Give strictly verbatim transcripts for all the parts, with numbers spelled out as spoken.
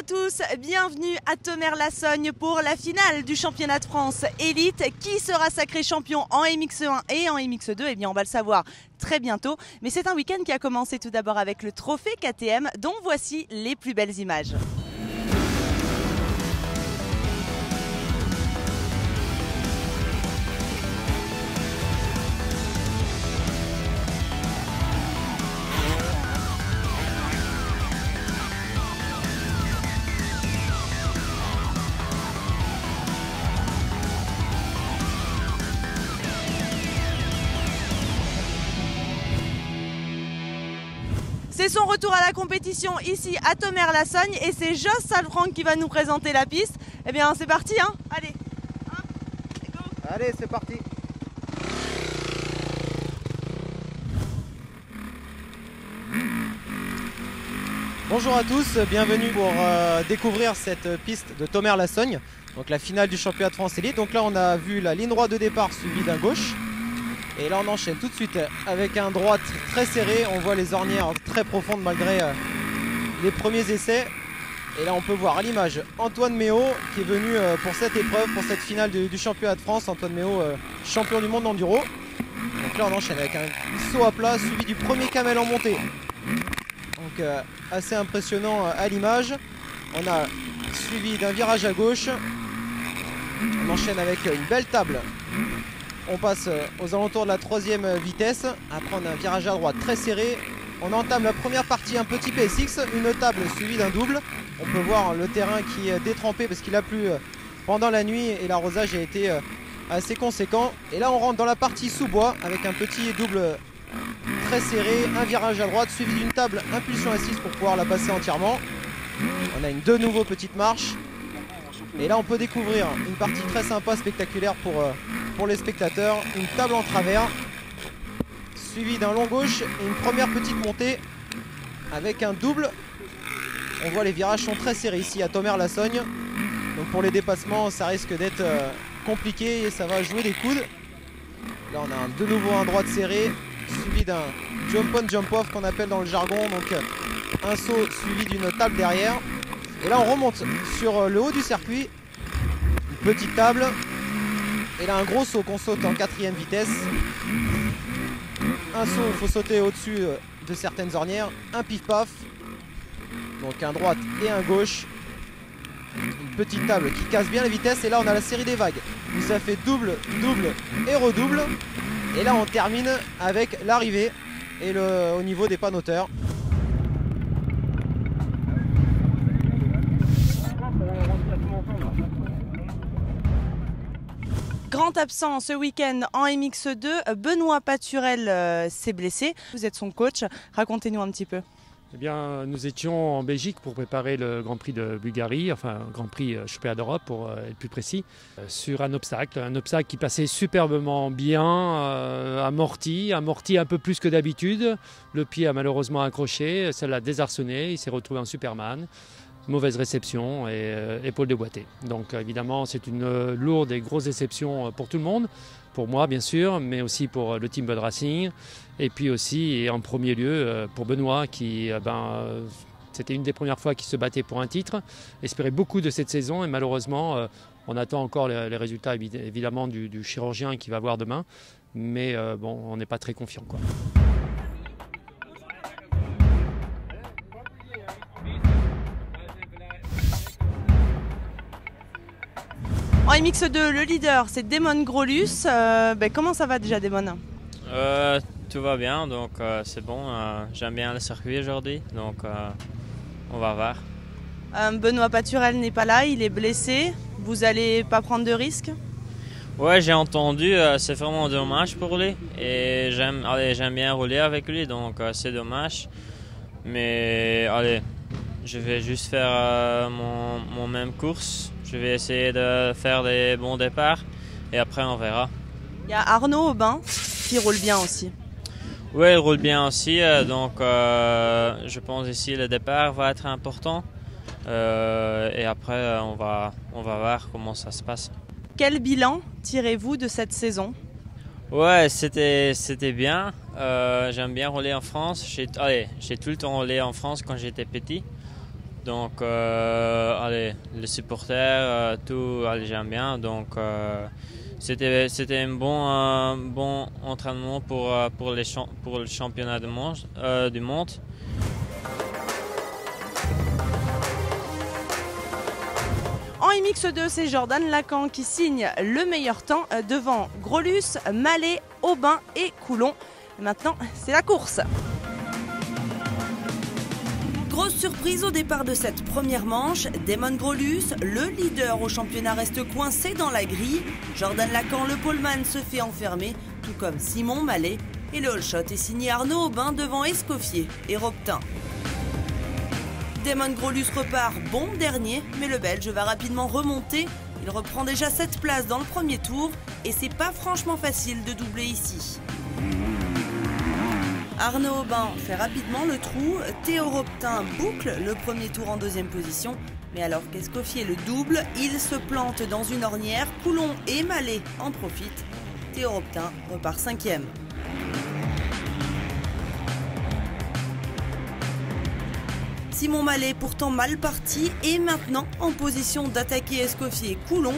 à tous, bienvenue à Thomer-Lassogne pour la finale du championnat de France Élite. Qui sera sacré champion en M X un et en M X deux? Eh bien, on va le savoir très bientôt. Mais c'est un week-end qui a commencé tout d'abord avec le trophée K T M, dont voici les plus belles images. C'est son retour à la compétition ici à Thomer-Lassogne et c'est Joss Salfranck qui va nous présenter la piste. Eh bien c'est parti, hein. Allez, hop, go. Allez, c'est parti. Bonjour à tous, bienvenue pour euh, découvrir cette piste de Thomer-Lassogne, donc la finale du championnat de France Élite. Donc là on a vu la ligne droite de départ suivie d'un gauche. Et là on enchaîne tout de suite avec un droit très serré. On voit les ornières très profondes malgré euh, les premiers essais. Et là on peut voir à l'image Antoine Méo qui est venu euh, pour cette épreuve, pour cette finale du, du championnat de France. Antoine Méo, euh, champion du monde d'enduro. Donc là on enchaîne avec un saut à plat suivi du premier camel en montée. Donc euh, assez impressionnant euh, à l'image. On a suivi d'un virage à gauche. On enchaîne avec une belle table. On passe aux alentours de la troisième vitesse. Après on a un virage à droite très serré. On entame la première partie un petit P S X, une table suivie d'un double. On peut voir le terrain qui est détrempé parce qu'il a plu pendant la nuit et l'arrosage a été assez conséquent. Et là on rentre dans la partie sous-bois avec un petit double très serré, un virage à droite suivi d'une table impulsion assise pour pouvoir la passer entièrement. On a une de nouveau petite marche. Et là on peut découvrir une partie très sympa, spectaculaire pour, pour les spectateurs. Une table en travers, suivie d'un long gauche et une première petite montée avec un double. On voit les virages sont très serrés ici à Thomer-Lassogne. Donc pour les dépassements ça risque d'être compliqué et ça va jouer des coudes. Là on a de nouveau un droite serré, suivi d'un jump on jump off qu'on appelle dans le jargon. Donc un saut suivi d'une table derrière. Et là on remonte sur le haut du circuit, une petite table, et là un gros saut qu'on saute en quatrième vitesse. Un saut, il faut sauter au-dessus de certaines ornières, un pif-paf, donc un droite et un gauche. Une petite table qui casse bien la vitesse, et là on a la série des vagues, où ça fait double, double et redouble. Et là on termine avec l'arrivée et le, au niveau des panneauteurs. Grand absent ce week-end en M X deux, Benoît Paturel euh, s'est blessé. Vous êtes son coach, racontez-nous un petit peu. Eh bien, nous étions en Belgique pour préparer le Grand Prix de Bulgarie, enfin Grand Prix Championnat d'Europe pour être plus précis, euh, sur un obstacle, un obstacle qui passait superbement bien, euh, amorti, amorti un peu plus que d'habitude. Le pied a malheureusement accroché, ça l'a désarçonné, il s'est retrouvé en Superman. Mauvaise réception et euh, épaule déboîtée. Donc évidemment c'est une euh, lourde et grosse déception pour tout le monde, pour moi bien sûr, mais aussi pour le team Bud Racing, et puis aussi et en premier lieu euh, pour Benoît qui, euh, ben, euh, c'était une des premières fois qu'il se battait pour un titre, espérait beaucoup de cette saison et malheureusement euh, on attend encore les, les résultats évidemment du, du chirurgien qui va voir demain, mais euh, bon, on n'est pas très confiant, quoi. En M X deux, le leader, c'est Damon Grolus. Euh, ben, comment ça va déjà, Damon? euh, Tout va bien, donc euh, c'est bon. Euh, J'aime bien le circuit aujourd'hui, donc euh, on va voir. Euh, Benoît Paturel n'est pas là, il est blessé. Vous n'allez pas prendre de risques? Ouais, j'ai entendu, euh, c'est vraiment dommage pour lui. Et j'aime j'aime bien rouler avec lui, donc euh, c'est dommage. Mais allez, je vais juste faire euh, mon, mon même course. Je vais essayer de faire des bons départs et après on verra. Il y a Arnaud Aubin qui roule bien aussi. Oui, il roule bien aussi, donc euh, je pense ici le départ va être important. Euh, et après on va, on va voir comment ça se passe. Quel bilan tirez-vous de cette saison? Ouais, c'était c'était bien. Euh, J'aime bien rouler en France. J'ai tout le temps roulé en France quand j'étais petit. Donc, euh, allez, les supporters, euh, tout, allez, j'aime bien. Donc, euh, c'était, c'était un bon, euh, bon entraînement pour, euh, pour, les champ- pour le championnat de monde, euh, du monde. En M X deux, c'est Jordan Lacan qui signe le meilleur temps devant Grolus, Mallet, Aubin et Coulon. Maintenant, c'est la course. Grosse surprise au départ de cette première manche, Damon Grolus, le leader au championnat, reste coincé dans la grille. Jordan Lacan, le poleman, se fait enfermer, tout comme Simon Mallet. Et le all shot est signé Arnaud Aubin devant Escoffier et Robtin. Damon Grolus repart bon dernier, mais le Belge va rapidement remonter. Il reprend déjà cette place dans le premier tour et c'est pas franchement facile de doubler ici. Arnaud Aubin fait rapidement le trou, Théo Robtin boucle le premier tour en deuxième position. Mais alors qu'Escoffier le double, il se plante dans une ornière, Coulon et Mallet en profitent. Théo Robtin repart cinquième. Simon Mallet, pourtant mal parti, est maintenant en position d'attaquer Escoffier et Coulon.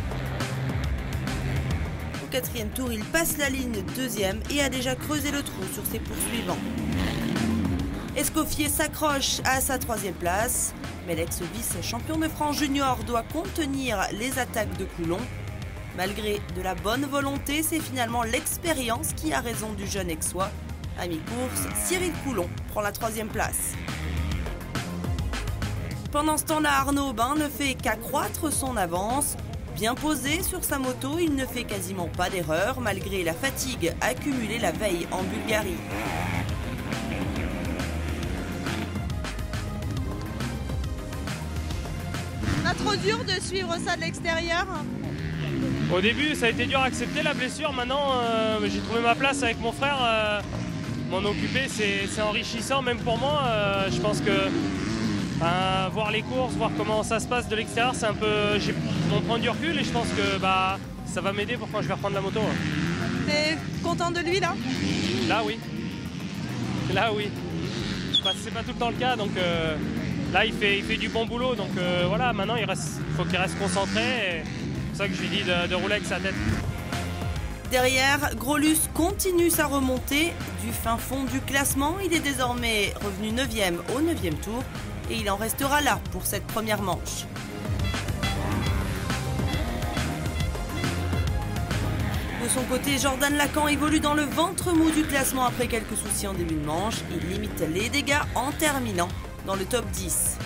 Au quatrième tour, il passe la ligne deuxième et a déjà creusé le trou sur ses poursuivants. Escoffier s'accroche à sa troisième place, mais l'ex-vice-champion de France junior doit contenir les attaques de Coulon. Malgré de la bonne volonté, c'est finalement l'expérience qui a raison du jeune Aixois. À mi-course, Cyril Coulon prend la troisième place. Pendant ce temps-là, Arnaud Aubin ne fait qu'accroître son avance. Bien posé sur sa moto, il ne fait quasiment pas d'erreur, malgré la fatigue accumulée la veille en Bulgarie. Pas trop dur de suivre ça de l'extérieur? Au début, ça a été dur à accepter la blessure. Maintenant, euh, j'ai trouvé ma place avec mon frère. Euh, m'en occuper, c'est, c'est enrichissant, même pour moi. Euh, je pense que euh, voir les courses, voir comment ça se passe de l'extérieur, c'est un peu. J'ai, on prend du recul et je pense que bah, ça va m'aider pour quand je vais reprendre la moto. T'es content de lui là? Là, oui. Là, oui. Bah, c'est pas tout le temps le cas, donc euh, là, il fait, il fait du bon boulot. Donc euh, voilà, maintenant, il reste, faut qu'il reste concentré. Et c'est ça que je lui dis de, de rouler avec sa tête. Derrière, Grolus continue sa remontée du fin fond du classement. Il est désormais revenu neuvième au neuvième tour et il en restera là pour cette première manche. De son côté, Jordan Lacan évolue dans le ventre mou du classement après quelques soucis en début de manche. Il limite les dégâts en terminant dans le top dix.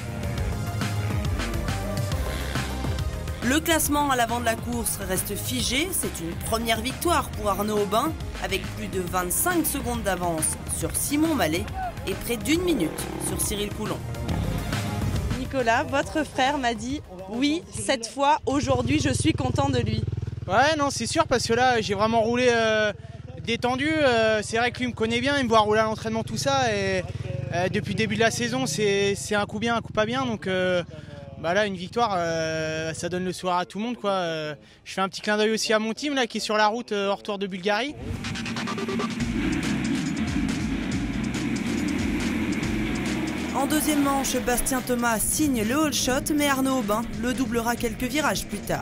Le classement à l'avant de la course reste figé. C'est une première victoire pour Arnaud Aubin avec plus de vingt-cinq secondes d'avance sur Simon Mallet et près d'une minute sur Cyril Coulon. Nicolas, votre frère m'a dit oui, cette fois, aujourd'hui, je suis content de lui. Ouais, non, c'est sûr, parce que là, j'ai vraiment roulé euh, détendu. Euh, c'est vrai que lui me connaît bien, il me voit rouler à l'entraînement, tout ça. Et euh, depuis le début de la saison, c'est, c'est un coup bien, un coup pas bien. Donc euh, bah là, une victoire, euh, ça donne le soir à tout le monde, quoi. Euh, je fais un petit clin d'œil aussi à mon team là, qui est sur la route euh, au retour de Bulgarie. En deuxième manche, Bastien Thomas signe le all shot, mais Arnaud Aubin le doublera quelques virages plus tard.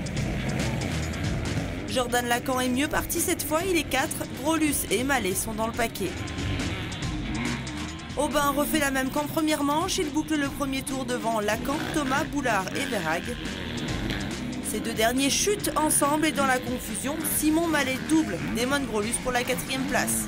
Jordan Lacan est mieux parti cette fois, il est quatre. Grolus et Mallet sont dans le paquet. Aubin refait la même qu'en première manche, il boucle le premier tour devant Lacan, Thomas, Boulard et Verhaeg. Ces deux derniers chutent ensemble et dans la confusion, Simon Mallet double Damon Grolus pour la quatrième place.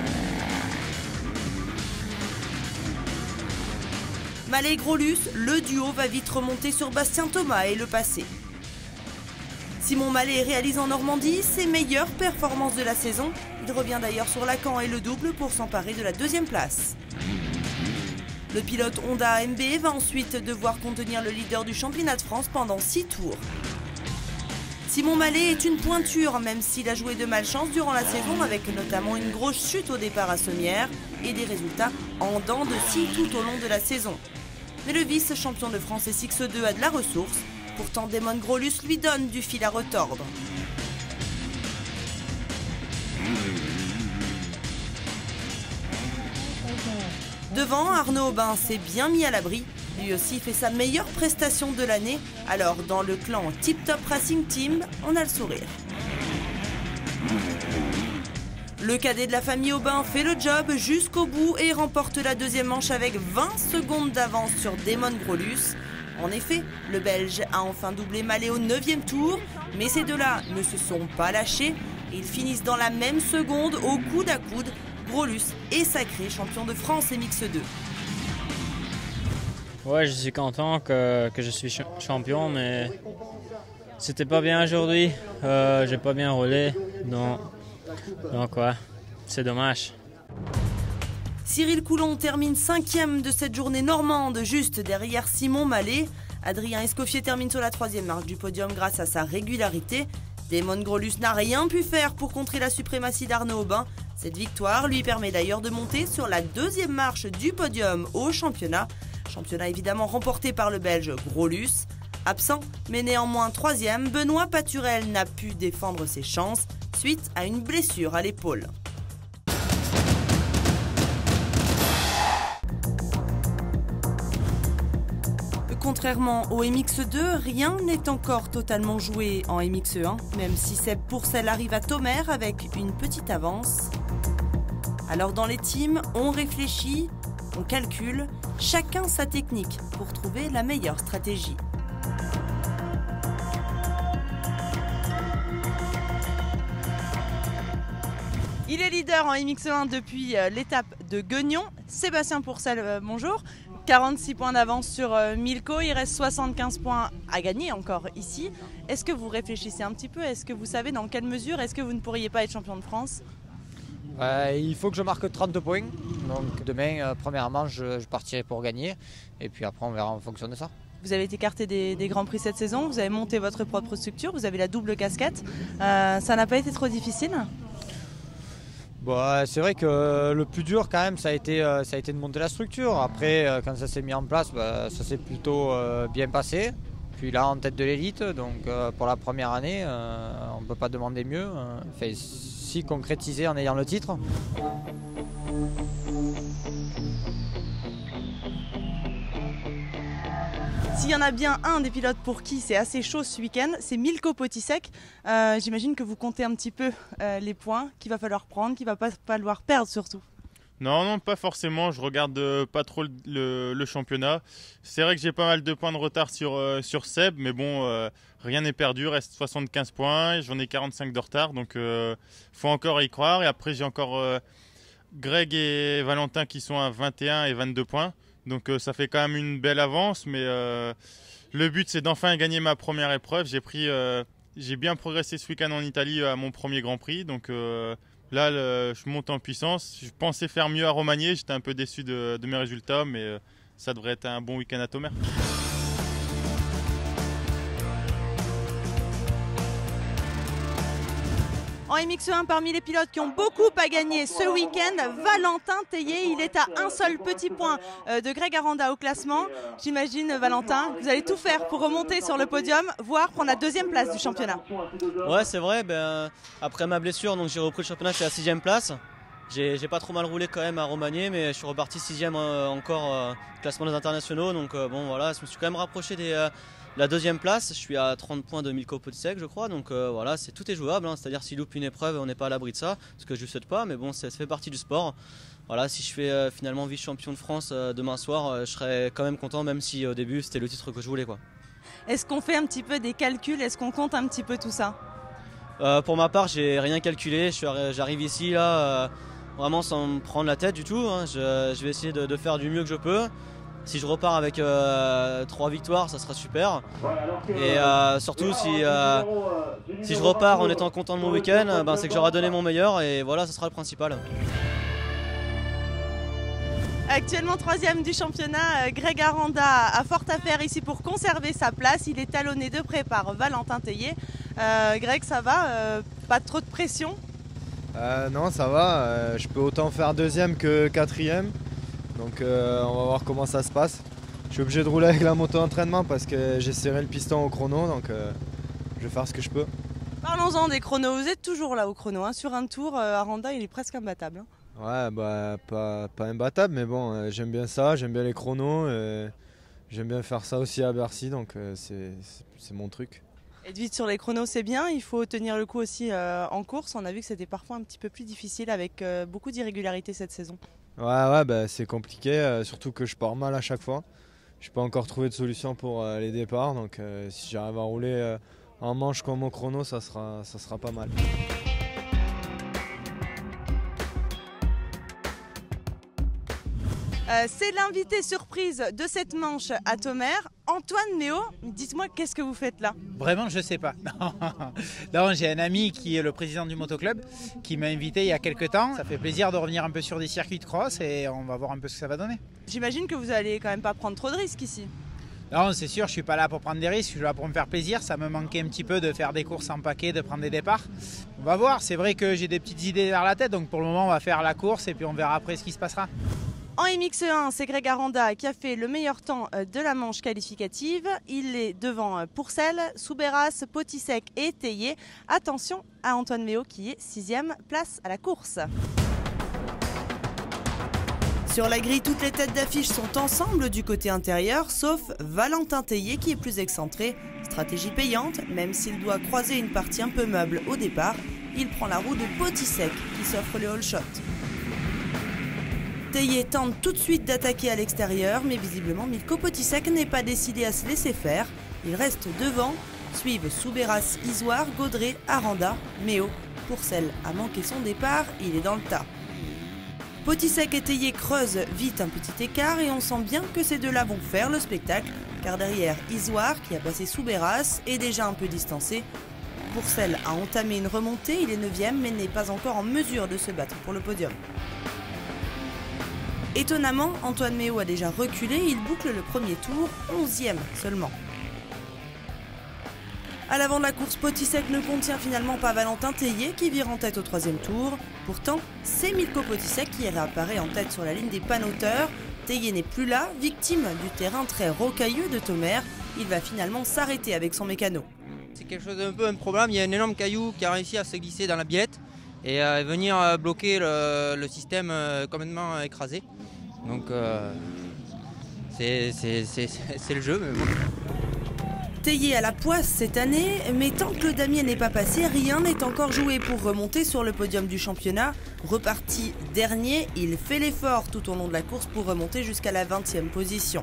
Mallet et Grolus, le duo va vite remonter sur Bastien Thomas et le passer. Simon Mallet réalise en Normandie ses meilleures performances de la saison. Il revient d'ailleurs sur Lacan et le double pour s'emparer de la deuxième place. Le pilote Honda A M B va ensuite devoir contenir le leader du championnat de France pendant six tours. Simon Mallet est une pointure, même s'il a joué de malchance durant la saison, avec notamment une grosse chute au départ à Sommières et des résultats en dents de scie tout au long de la saison. Mais le vice-champion de France S X deux a de la ressource. Pourtant, Damon Grolus lui donne du fil à retordre. Devant, Arnaud Aubin s'est bien mis à l'abri. Lui aussi fait sa meilleure prestation de l'année. Alors dans le clan Tip Top Racing Team, on a le sourire. Le cadet de la famille Aubin fait le job jusqu'au bout et remporte la deuxième manche avec vingt secondes d'avance sur Damon Grolus. En effet, le Belge a enfin doublé Mallet au neuvième tour, mais ces deux-là ne se sont pas lâchés. Ils finissent dans la même seconde au coude à coude. Grolus est sacré champion de France M X deux. Ouais, je suis content que, que je suis ch champion, mais c'était pas bien aujourd'hui. Euh, j'ai pas bien roulé, non. Donc ouais, c'est dommage. Cyril Coulon termine cinquième de cette journée normande, juste derrière Simon Mallet. Adrien Escoffier termine sur la troisième marche du podium grâce à sa régularité. Damon Grolus n'a rien pu faire pour contrer la suprématie d'Arnaud Aubin. Cette victoire lui permet d'ailleurs de monter sur la deuxième marche du podium au championnat. Championnat évidemment remporté par le Belge Grolus. Absent, mais néanmoins troisième, Benoît Paturel n'a pu défendre ses chances suite à une blessure à l'épaule. Contrairement au M X deux, rien n'est encore totalement joué en M X un, même si Seb Pourcel arrive à Tomer avec une petite avance. Alors dans les teams, on réfléchit, on calcule, chacun sa technique pour trouver la meilleure stratégie. Il est leader en M X un depuis l'étape de Guignon. Sébastien Pourcel, bonjour. quarante-six points d'avance sur Milko, il reste soixante-quinze points à gagner encore ici. Est-ce que vous réfléchissez un petit peu? Est-ce que vous savez dans quelle mesure est-ce que vous ne pourriez pas être champion de France? euh, Il faut que je marque trente points. Donc demain, euh, premièrement, je, je partirai pour gagner. Et puis après, on verra en fonction de ça. Vous avez été écarté des, des Grands Prix cette saison, vous avez monté votre propre structure, vous avez la double casquette. Euh, ça n'a pas été trop difficile? Bon, c'est vrai que le plus dur quand même ça a été, ça a été de monter la structure. Après quand ça s'est mis en place, bah, ça s'est plutôt euh, bien passé. Puis là en tête de l'élite, donc euh, pour la première année, euh, on ne peut pas demander mieux. Enfin, si concrétisé en ayant le titre. S'il y en a bien un des pilotes pour qui c'est assez chaud ce week-end, c'est Milko Potisek. Euh, J'imagine que vous comptez un petit peu euh, les points qu'il va falloir prendre, qu'il va pas falloir perdre surtout. Non, non, pas forcément. Je regarde euh, pas trop le, le, le championnat. C'est vrai que j'ai pas mal de points de retard sur, euh, sur Seb, mais bon, euh, rien n'est perdu. Reste soixante-quinze points, j'en ai quarante-cinq de retard, donc euh, faut encore y croire. Et après, j'ai encore euh, Greg et Valentin qui sont à vingt et un et vingt-deux points. Donc euh, ça fait quand même une belle avance, mais euh, le but c'est d'enfin gagner ma première épreuve. J'ai pris, euh, j'ai bien progressé ce week-end en Italie à mon premier Grand Prix, donc euh, là le, je monte en puissance. Je pensais faire mieux à Romagné, j'étais un peu déçu de, de mes résultats, mais euh, ça devrait être un bon week-end à Tomer. En M X un, parmi les pilotes qui ont beaucoup à gagner ce week-end, Valentin Tellier, il est à un seul petit point de Greg Aranda au classement. J'imagine, Valentin, vous allez tout faire pour remonter sur le podium, voire prendre la deuxième place du championnat. Ouais, c'est vrai. Ben, après ma blessure, donc j'ai repris le championnat, je suis à la sixième place. J'ai pas trop mal roulé quand même à Romagné, mais je suis reparti sixième euh, encore euh, classement des internationaux. Donc euh, bon, voilà, je me suis quand même rapproché des... Euh, La deuxième place, je suis à trente points de Milko Potisek, je crois, donc euh, voilà, c'est tout est jouable, hein. C'est-à-dire s'il loupe une épreuve, on n'est pas à l'abri de ça, ce que je ne souhaite pas, mais bon, ça, ça fait partie du sport. Voilà, si je fais euh, finalement vice-champion de France euh, demain soir, euh, je serais quand même content, même si au début c'était le titre que je voulais, quoi. Est-ce qu'on fait un petit peu des calculs? Est-ce qu'on compte un petit peu tout ça? euh, Pour ma part, j'ai rien calculé, j'arrive ici là, euh, vraiment sans me prendre la tête du tout, hein. je, je vais essayer de, de faire du mieux que je peux. Si je repars avec euh, trois victoires, ça sera super. Et euh, surtout, si, euh, si je repars en étant content de mon week-end, ben, c'est que j'aurai donné mon meilleur et voilà, ça sera le principal. Actuellement troisième du championnat, Greg Aranda a fort à faire ici pour conserver sa place. Il est talonné de près par Valentin Tellier. Euh, Greg, ça va? euh, Pas trop de pression? euh, Non, ça va. Euh, je peux autant faire deuxième que quatrième. Donc euh, on va voir comment ça se passe. Je suis obligé de rouler avec la moto d'entraînement parce que j'ai serré le piston au chrono, donc euh, je vais faire ce que je peux. Parlons-en des chronos, vous êtes toujours là au chrono, hein. Sur un tour, euh, Aranda il est presque imbattable. Hein. Ouais, bah pas, pas imbattable, mais bon, euh, j'aime bien ça, j'aime bien les chronos. Et J'aime bien faire ça aussi à Bercy, donc euh, c'est mon truc. Être vite sur les chronos, c'est bien. Il faut tenir le coup aussi euh, en course. On a vu que c'était parfois un petit peu plus difficile avec euh, beaucoup d'irrégularité cette saison. Ouais, ouais, bah, c'est compliqué, euh, surtout que je pars mal à chaque fois. Je n'ai pas encore trouvé de solution pour euh, les départs, donc euh, si j'arrive à rouler euh, en manche comme au chrono, ça sera, ça sera pas mal. Euh, c'est l'invité surprise de cette manche à Thomer, Antoine Méo. Dites-moi, qu'est-ce que vous faites là? Vraiment, je sais pas. Non, j'ai un ami qui est le président du motoclub qui m'a invité il y a quelques temps. Ça fait plaisir de revenir un peu sur des circuits de cross et on va voir un peu ce que ça va donner. J'imagine que vous allez quand même pas prendre trop de risques ici. Non, c'est sûr, je suis pas là pour prendre des risques, je suis là pour me faire plaisir. Ça me manquait un petit peu de faire des courses en paquet, de prendre des départs. On va voir, c'est vrai que j'ai des petites idées derrière la tête, donc pour le moment, on va faire la course et puis on verra après ce qui se passera. En M X un, c'est Greg Aranda qui a fait le meilleur temps de la manche qualificative. Il est devant Pourcel, Soubeyras, Potisek et Tellier. Attention à Antoine Méo qui est sixième place à la course. Sur la grille, toutes les têtes d'affiche sont ensemble du côté intérieur, sauf Valentin Tellier qui est plus excentré. Stratégie payante, même s'il doit croiser une partie un peu meuble au départ, il prend la roue de Potisek qui s'offre le all shot. Tellier tente tout de suite d'attaquer à l'extérieur, mais visiblement Milko Potisek n'est pas décidé à se laisser faire. Il reste devant, suivent Soubeyras, Isoire, Gaudré, Aranda, Méo. Pourcel a manqué son départ, il est dans le tas. Potisek et Tellier creusent vite un petit écart et on sent bien que ces deux-là vont faire le spectacle, car derrière Isoire, qui a passé Soubeyras, est déjà un peu distancé. Pourcel a entamé une remontée, il est neuvième mais n'est pas encore en mesure de se battre pour le podium. Étonnamment, Antoine Méo a déjà reculé, il boucle le premier tour, onzième seulement. À l'avant de la course, Potisek ne contient finalement pas Valentin Tellier qui vire en tête au troisième tour. Pourtant, c'est Milko Potisek qui réapparaît en tête sur la ligne des panneauteurs. Tellier n'est plus là, victime du terrain très rocailleux de Thomer. Il va finalement s'arrêter avec son mécano. C'est quelque chose d'un peu un problème, il y a un énorme caillou qui a réussi à se glisser dans la biellette et à venir bloquer le, le système complètement écrasé. Donc euh, c'est le jeu, mais bon. Tellier à la poisse cette année, mais tant que le damier n'est pas passé, rien n'est encore joué pour remonter sur le podium du championnat. Reparti dernier, il fait l'effort tout au long de la course pour remonter jusqu'à la vingtième position.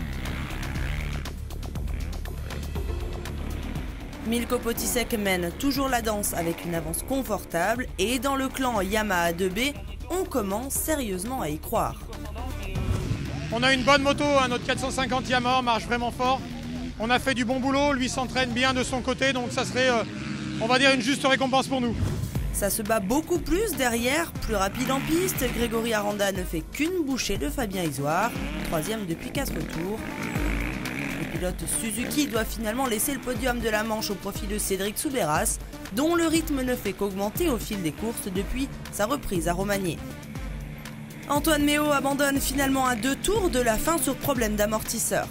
Milko Potisek mène toujours la danse avec une avance confortable et dans le clan Yamaha deux B, on commence sérieusement à y croire. On a une bonne moto, hein, notre quatre cent cinquante Yamaha marche vraiment fort. On a fait du bon boulot, lui s'entraîne bien de son côté, donc ça serait, euh, on va dire, une juste récompense pour nous. Ça se bat beaucoup plus derrière, plus rapide en piste. Grégory Aranda ne fait qu'une bouchée de Fabien Isoire, troisième depuis quatre tours. Le pilote Suzuki doit finalement laisser le podium de la Manche au profit de Cédric Soubeyras, dont le rythme ne fait qu'augmenter au fil des courses depuis sa reprise à Romagné. Antoine Méo abandonne finalement à deux tours de la fin sur problème d'amortisseur.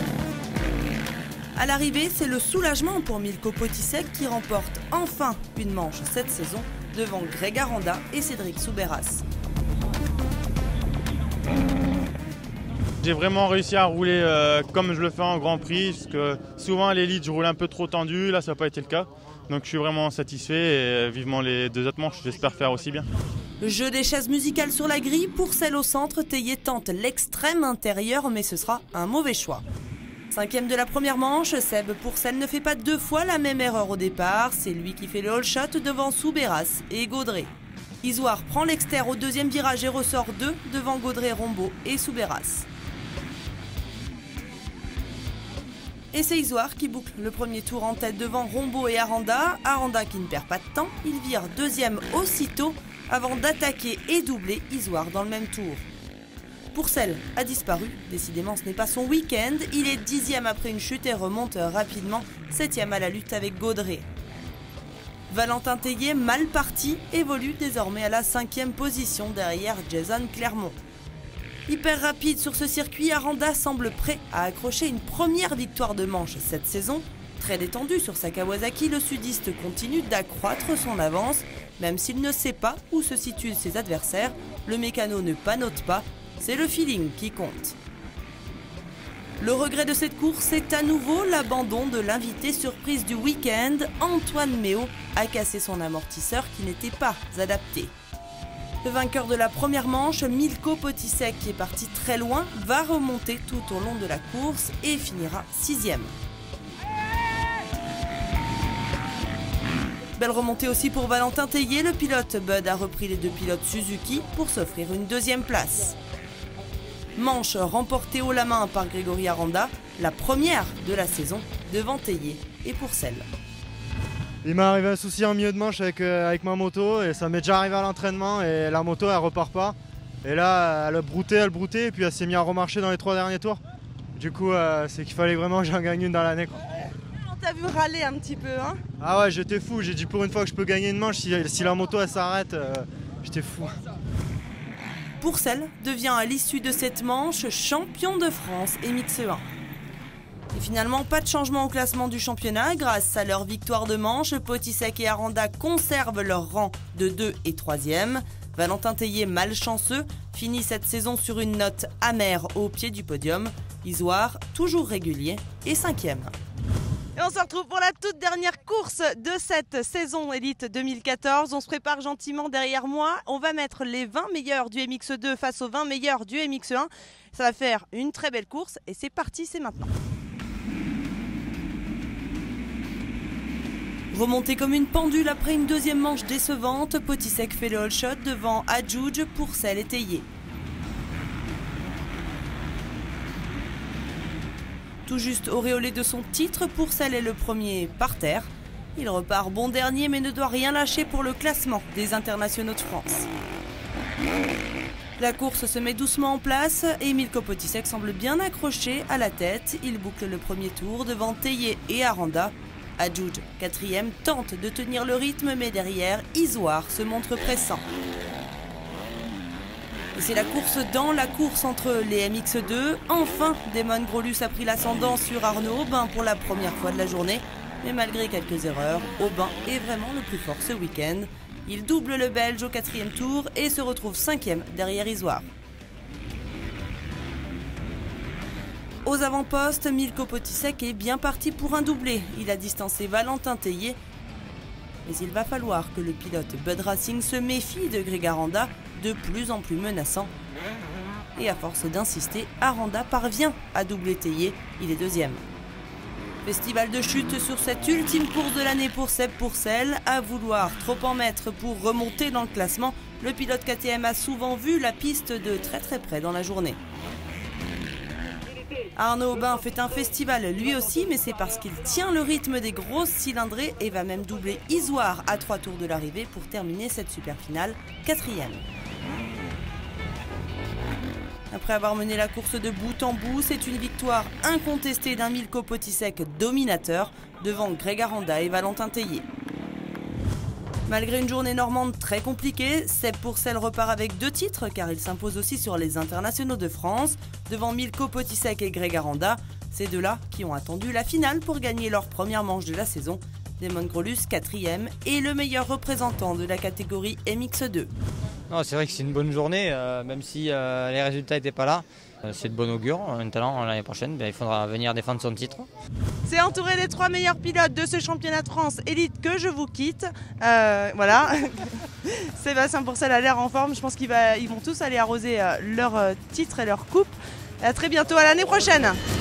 À l'arrivée, c'est le soulagement pour Milko Potisek qui remporte enfin une manche cette saison devant Greg Aranda et Cédric Soubeyras. J'ai vraiment réussi à rouler euh, comme je le fais en Grand Prix, parce que souvent à l'élite je roule un peu trop tendu, là ça n'a pas été le cas. Donc je suis vraiment satisfait et vivement les deux autres manches, j'espère faire aussi bien. Le jeu des chaises musicales sur la grille, pour celle au centre, Tellier tente l'extrême intérieur mais ce sera un mauvais choix. Cinquième de la première manche, Seb Pourcel ne fait pas deux fois la même erreur au départ. C'est lui qui fait le all shot devant Soubeyras et Gaudré. Isoire prend l'extérieur au deuxième virage et ressort deux devant Gaudré, Rombaud et Soubeyras. Et c'est Isoire qui boucle le premier tour en tête devant Rombaud et Aranda. Aranda qui ne perd pas de temps, il vire deuxième aussitôt avant d'attaquer et doubler Isoire dans le même tour. Pourcel a disparu, décidément ce n'est pas son week-end, il est dixième après une chute et remonte rapidement, septième à la lutte avec Gaudré. Valentin Tellier, mal parti, évolue désormais à la cinquième position derrière Jason Clermont. Hyper rapide sur ce circuit, Aranda semble prêt à accrocher une première victoire de manche cette saison. Très détendu sur sa Kawasaki, le sudiste continue d'accroître son avance, même s'il ne sait pas où se situent ses adversaires, le mécano ne panote pas. C'est le feeling qui compte. Le regret de cette course est à nouveau l'abandon de l'invité surprise du week-end. Antoine Méo a cassé son amortisseur qui n'était pas adapté. Le vainqueur de la première manche, Milko Potisek, qui est parti très loin, va remonter tout au long de la course et finira sixième. Belle remontée aussi pour Valentin Tellier. Le pilote Bud a repris les deux pilotes Suzuki pour s'offrir une deuxième place. Manche remportée haut la main par Grégory Aranda, la première de la saison devant Tellier et Pourcel. Il m'est arrivé un souci en milieu de manche avec, euh, avec ma moto et ça m'est déjà arrivé à l'entraînement et la moto elle repart pas. Et là elle a brouté, elle broutait et puis elle s'est mise à remarcher dans les trois derniers tours. Du coup euh, c'est qu'il fallait vraiment que j'en gagne une dans l'année. On t'a vu râler un petit peu hein. Ah ouais, j'étais fou, j'ai dit pour une fois que je peux gagner une manche, si, si la moto elle s'arrête, euh, j'étais fou. Pourcel devient à l'issue de cette manche champion de France M X un. Et finalement, pas de changement au classement du championnat. Grâce à leur victoire de manche, Potisek et Aranda conservent leur rang de deux et troisième. Valentin Tellier, malchanceux, finit cette saison sur une note amère au pied du podium. Isoire, toujours régulier, et cinquième. Et on se retrouve pour la toute dernière course de cette saison Elite deux mille quatorze. On se prépare gentiment derrière moi. On va mettre les vingt meilleurs du M X deux face aux vingt meilleurs du M X un. Ça va faire une très belle course et c'est parti, c'est maintenant. Remonté comme une pendule après une deuxième manche décevante, Potisek fait le all shot devant Adjouj, Pourcel et Tellier. Tout juste auréolé de son titre, Pourcel est le premier par terre. Il repart bon dernier mais ne doit rien lâcher pour le classement des internationaux de France. La course se met doucement en place et Milko Potisek semble bien accroché à la tête. Il boucle le premier tour devant Tellier et Aranda. Adjouj, quatrième, tente de tenir le rythme mais derrière, Isoire se montre pressant. Et c'est la course dans la course entre les M X deux. Enfin, Damon Grolus a pris l'ascendant sur Arnaud Aubin pour la première fois de la journée. Mais malgré quelques erreurs, Aubin est vraiment le plus fort ce week-end. Il double le Belge au quatrième tour et se retrouve cinquième derrière Isoire. Aux avant-postes, Milko Potisek est bien parti pour un doublé. Il a distancé Valentin Tellier. Mais il va falloir que le pilote Bud Racing se méfie de Greg Aranda, de plus en plus menaçant. Et à force d'insister, Aranda parvient à doubler Tellier. Il est deuxième. Festival de chute sur cette ultime course de l'année pour Seb Pourcel. À vouloir trop en mettre pour remonter dans le classement, le pilote K T M a souvent vu la piste de très très près dans la journée. Arnaud Aubin fait un festival lui aussi, mais c'est parce qu'il tient le rythme des grosses cylindrées et va même doubler Isoire à trois tours de l'arrivée pour terminer cette super finale, quatrième. Après avoir mené la course de bout en bout, c'est une victoire incontestée d'un Milko Potisek dominateur devant Greg Aranda et Valentin Tellier. Malgré une journée normande très compliquée, Seb Pourcel repart avec deux titres car il s'impose aussi sur les internationaux de France devant Milko Potisek et Greg Aranda. Ces deux-là qui ont attendu la finale pour gagner leur première manche de la saison. Damon Grolus, quatrième, et le meilleur représentant de la catégorie M X deux. C'est vrai que c'est une bonne journée, euh, même si euh, les résultats n'étaient pas là. Euh, c'est de bon augure. Maintenant, l'année prochaine, ben, il faudra venir défendre son titre. C'est entouré des trois meilleurs pilotes de ce championnat de France élite que je vous quitte. Euh, voilà. Sébastien Pourcel a l'air en forme. Je pense qu'ils va, ils vont tous aller arroser euh, leur euh, titre et leur coupe. À très bientôt, à l'année prochaine.